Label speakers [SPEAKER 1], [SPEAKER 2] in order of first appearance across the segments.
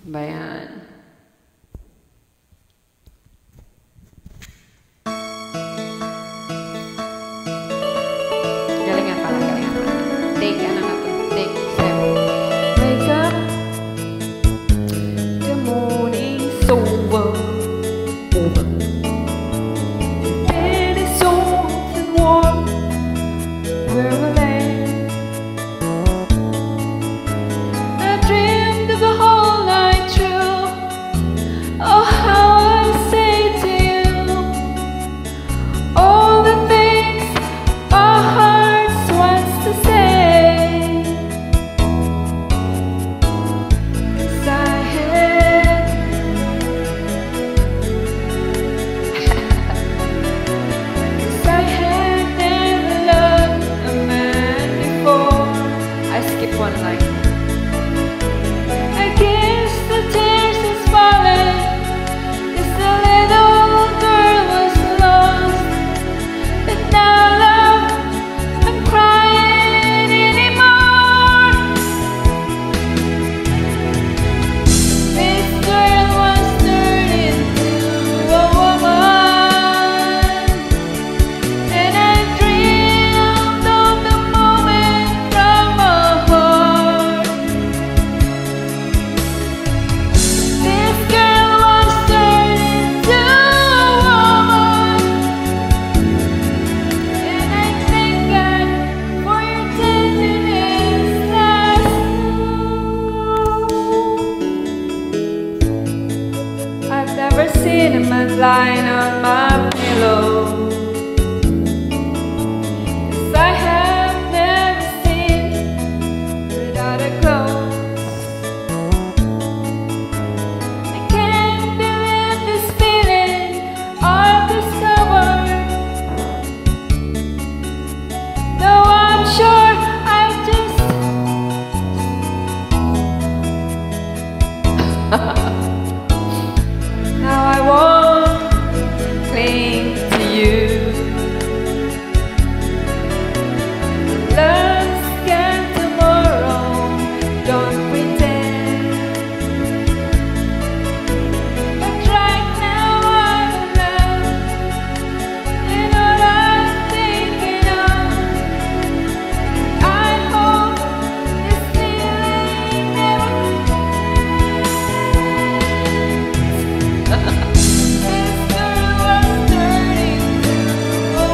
[SPEAKER 1] Bayan. Galingan pala, galingan pala. Take, ano na to? Take 7. Wake up, the morning's over. Bed is soft and warm, where I lay. I dreamed of a whole night through. Oh, how I say to you all the things our hearts wants to say. 'Cause I had never loved a man before. I skip one line. I guess the tears is falling, 'cause the little girl was lost. But now, love, I'm crying anymore. This girl was turned into a woman, and I dreamed of the moment from my heart. This girl was turned into a woman, and I thank God for your tenderness last night. I've never seen a man lying on my pillow, 'cause I have never seen without a clothes. I can't believe this feeling I've discovered, though I'm sure I just now I won't cling to you. Let's get tomorrow, don't pretend. But right now I'm in love, and all I'm thinking of, I hope this feeling never This girl was turning to a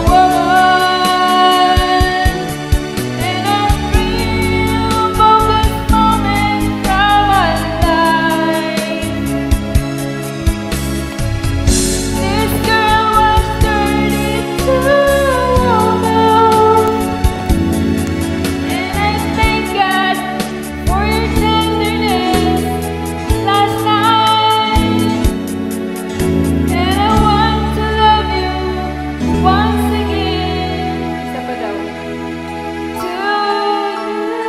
[SPEAKER 1] woman, and I dream of this moment from my life. This girl was turning to a woman, and I thank God for your tenderness last night. And I want to love you once again. Isa pa daw.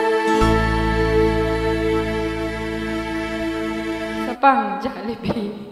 [SPEAKER 1] Sa pang Jollibee.